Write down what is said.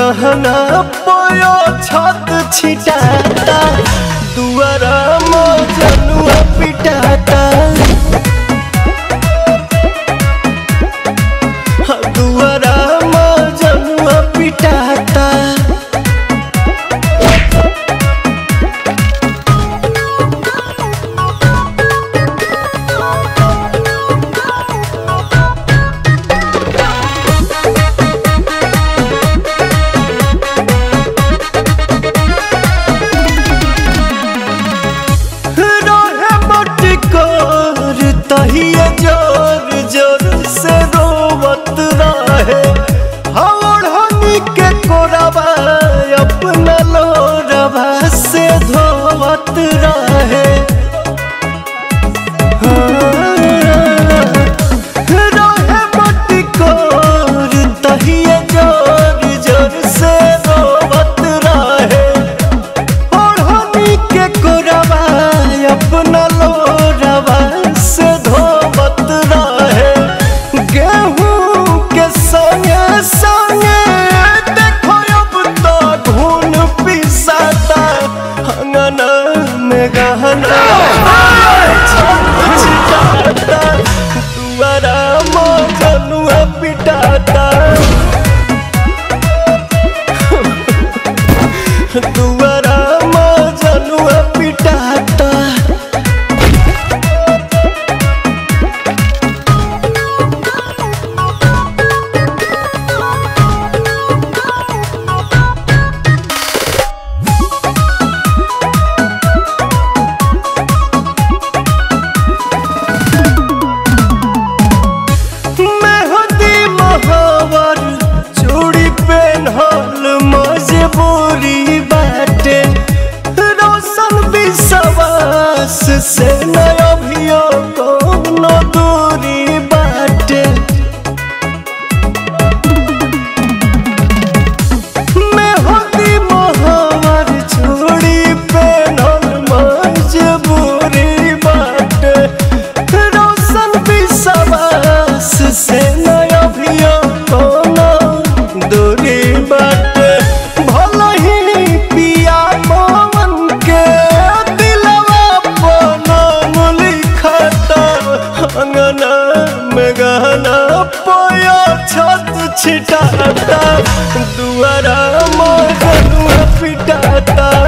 गहना पयो छत छिटाता दुआरा मजनुआ पिटाता दुआरा मजनुआ पिटाता तहिए जोर जोर से रोवत रहे हवड़नी के कोरबा अपना लोरबा से धोवत रहे रहे मटकोर तहिए जोर जोर से रोवत रहे हवड़नी के कोरबा अपना लोरबा गहना छिटाता दुआरा मजनुआ पिटाता दुआरा मजनुआ पिटाता मजबूरी बाटे रोशन विश्वास से नया भियो कोनो दूरी बाटे मैं होती मोहवर छोड़ी पेनल मजबूरी बाटे रोशन विश्वास से नया भियो कोनो दूरी बाटे गहना पयो छत छिटाता दुआरा मजनुआ पिटाता।